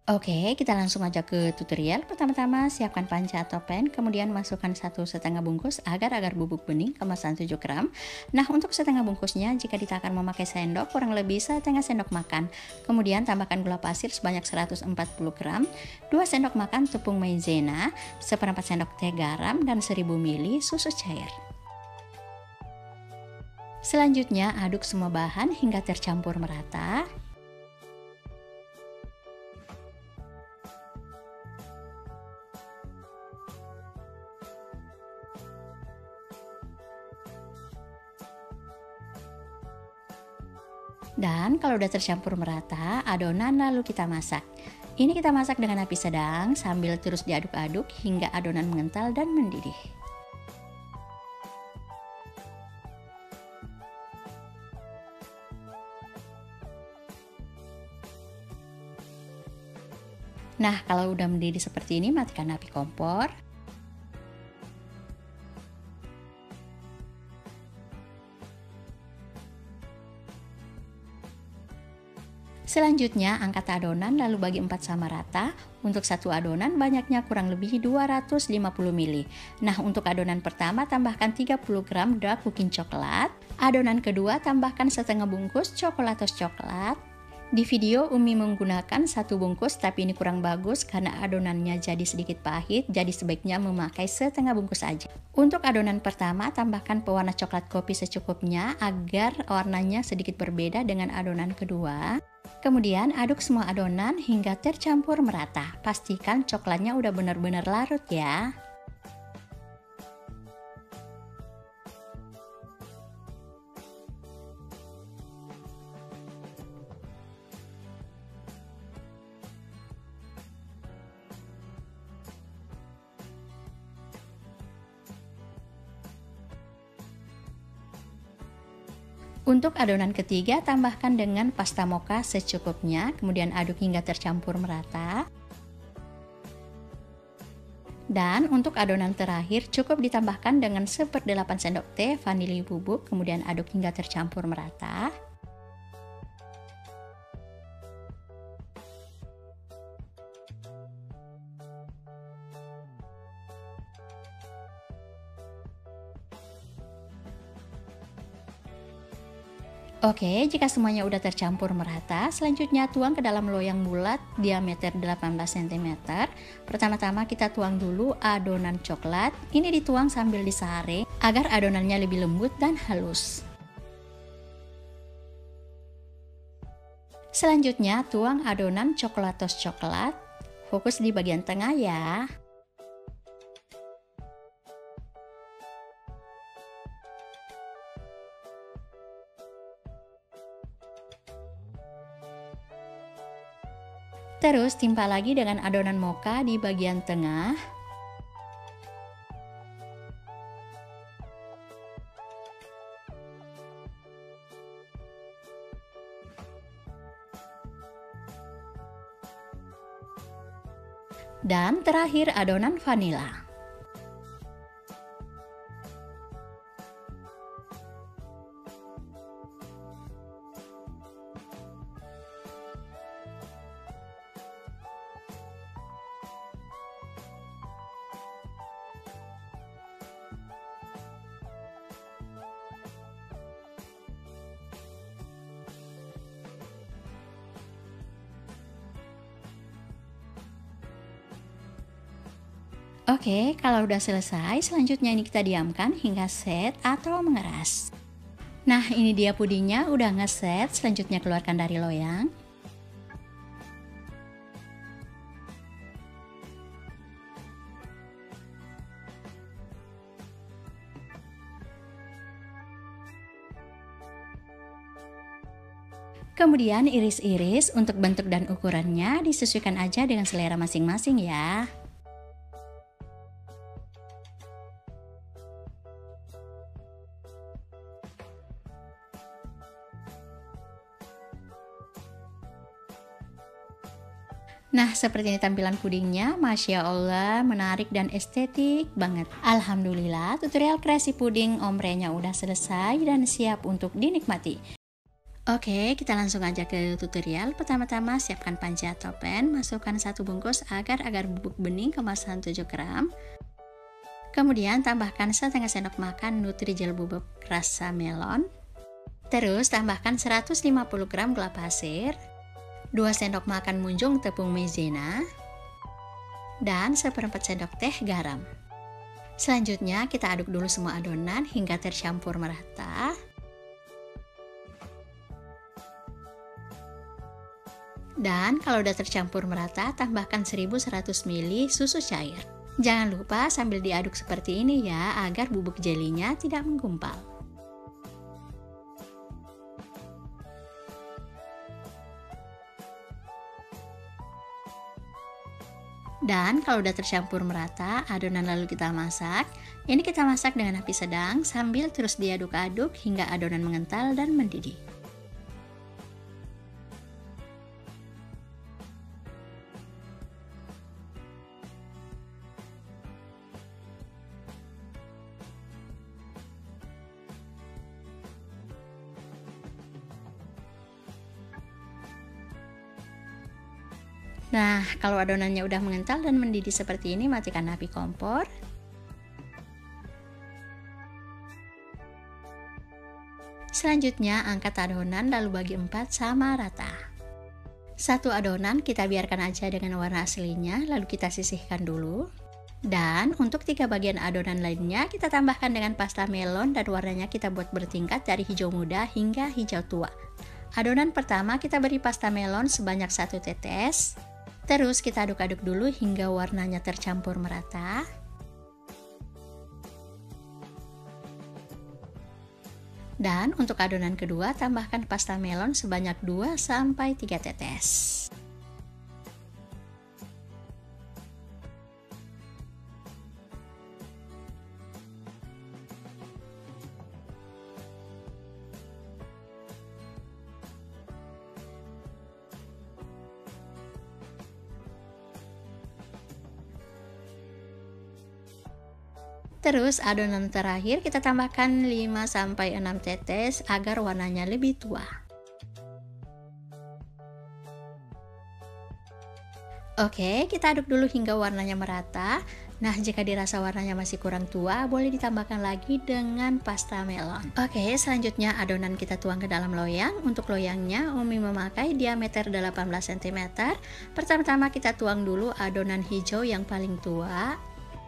Oke, kita langsung aja ke tutorial. Pertama-tama siapkan panca atau pan, kemudian masukkan 1,5 bungkus agar-agar bubuk bening kemasan 7 gram. Nah, untuk setengah bungkusnya jika kita akan memakai sendok kurang lebih setengah sendok makan. Kemudian tambahkan gula pasir sebanyak 140 gram, 2 sendok makan tepung maizena, seperempat sendok teh garam dan 1000 ml susu cair. Selanjutnya aduk semua bahan hingga tercampur merata. Dan kalau udah tercampur merata adonan, lalu kita masak. Ini kita masak dengan api sedang sambil terus diaduk-aduk hingga adonan mengental dan mendidih. Nah, kalau udah mendidih seperti ini, matikan api kompor. Selanjutnya angkat adonan lalu bagi 4 sama rata. Untuk satu adonan banyaknya kurang lebih 250 ml. Nah, untuk adonan pertama tambahkan 30 gram dark cooking coklat. Adonan kedua tambahkan setengah bungkus coklatos coklat. Di video Umi menggunakan 1 bungkus, tapi ini kurang bagus karena adonannya jadi sedikit pahit, jadi sebaiknya memakai setengah bungkus aja. Untuk adonan pertama tambahkan pewarna coklat kopi secukupnya agar warnanya sedikit berbeda dengan adonan kedua. Kemudian aduk semua adonan hingga tercampur merata. Pastikan coklatnya udah benar-benar larut ya. Untuk adonan ketiga tambahkan dengan pasta mocha secukupnya, kemudian aduk hingga tercampur merata. Dan untuk adonan terakhir cukup ditambahkan dengan 1/8 sendok teh vanili bubuk, kemudian aduk hingga tercampur merata. Oke, jika semuanya udah tercampur merata, selanjutnya tuang ke dalam loyang bulat diameter 18 cm. Pertama-tama kita tuang dulu adonan coklat. Ini dituang sambil disaring agar adonannya lebih lembut dan halus. Selanjutnya tuang adonan coklatos coklat. Fokus di bagian tengah ya. Terus timpa lagi dengan adonan mocha di bagian tengah. Dan terakhir adonan vanila. Oke, kalau udah selesai, selanjutnya ini kita diamkan hingga set atau mengeras. Nah, ini dia pudingnya udah ngeset, selanjutnya keluarkan dari loyang. Kemudian iris-iris, untuk bentuk dan ukurannya disesuaikan aja dengan selera masing-masing ya. Nah, seperti ini tampilan pudingnya, Masya Allah, menarik dan estetik banget. Alhamdulillah, tutorial kreasi puding ombrenya udah selesai dan siap untuk dinikmati. Oke, kita langsung aja ke tutorial. Pertama-tama siapkan panci atau pan, masukkan 1 bungkus agar-agar bubuk bening kemasan 7 gram. Kemudian tambahkan setengah sendok makan Nutrijel bubuk rasa melon. Terus tambahkan 150 gram gula pasir, 2 sendok makan munjung tepung maizena, dan 1/4 sendok teh garam. Selanjutnya kita aduk dulu semua adonan hingga tercampur merata. Dan kalau udah tercampur merata, tambahkan 1100 ml susu cair. Jangan lupa sambil diaduk seperti ini ya, agar bubuk jelinya tidak menggumpal. Dan kalau udah tercampur merata adonan lalu kita masak. Ini kita masak dengan api sedang sambil terus diaduk-aduk hingga adonan mengental dan mendidih. Nah, kalau adonannya udah mengental dan mendidih seperti ini, matikan api kompor. Selanjutnya, angkat adonan lalu bagi 4 sama rata. 1 adonan kita biarkan aja dengan warna aslinya, lalu kita sisihkan dulu. Dan untuk 3 bagian adonan lainnya, kita tambahkan dengan pasta melon dan warnanya kita buat bertingkat dari hijau muda hingga hijau tua. Adonan pertama kita beri pasta melon sebanyak 1 tetes. Terus kita aduk-aduk dulu hingga warnanya tercampur merata. Dan untuk adonan kedua tambahkan pasta melon sebanyak 2-3 tetes. Terus adonan terakhir kita tambahkan 5-6 tetes agar warnanya lebih tua. Oke, kita aduk dulu hingga warnanya merata. Nah, jika dirasa warnanya masih kurang tua, boleh ditambahkan lagi dengan pasta melon. Oke, selanjutnya adonan kita tuang ke dalam loyang. Untuk loyangnya, Umi memakai diameter 18 cm. Pertama-tama kita tuang dulu adonan hijau yang paling tua.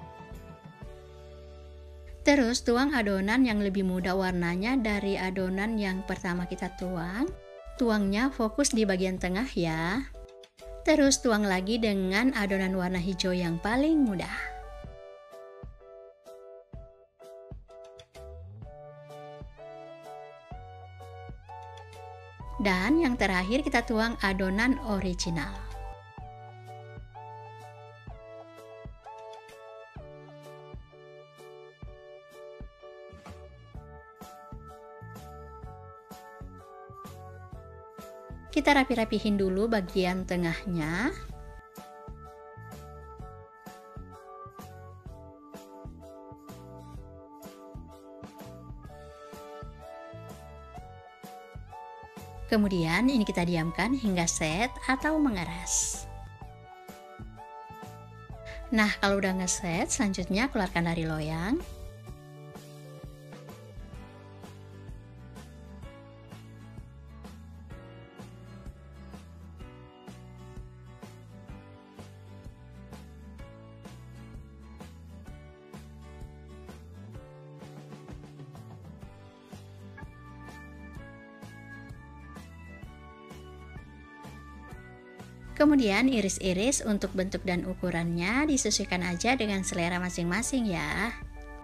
Terus tuang adonan yang lebih muda warnanya dari adonan yang pertama kita tuang. Tuangnya fokus di bagian tengah ya. Terus tuang lagi dengan adonan warna hijau yang paling muda. Dan yang terakhir kita tuang adonan original. Kita rapi-rapihin dulu bagian tengahnya. Kemudian ini kita diamkan hingga set atau mengeras. Nah, kalau udah ngeset, selanjutnya keluarkan dari loyang. Kemudian iris-iris untuk bentuk dan ukurannya disesuaikan aja dengan selera masing-masing ya.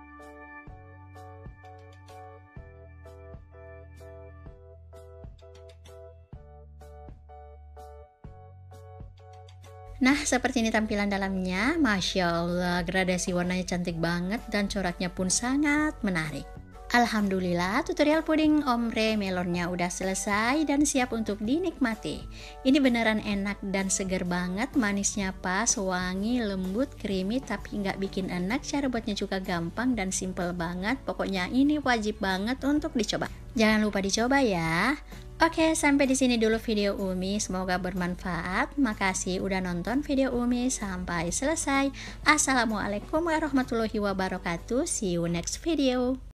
Nah, seperti ini tampilan dalamnya. Masya Allah, gradasi warnanya cantik banget dan coraknya pun sangat menarik. Alhamdulillah, tutorial puding ombre melonnya udah selesai dan siap untuk dinikmati. Ini beneran enak dan seger banget, manisnya pas, wangi, lembut, creamy, tapi nggak bikin enak. Cara buatnya juga gampang dan simple banget. Pokoknya ini wajib banget untuk dicoba. Jangan lupa dicoba ya. Oke, sampai di sini dulu video Umi. Semoga bermanfaat. Makasih udah nonton video Umi sampai selesai. Assalamualaikum warahmatullahi wabarakatuh. See you next video.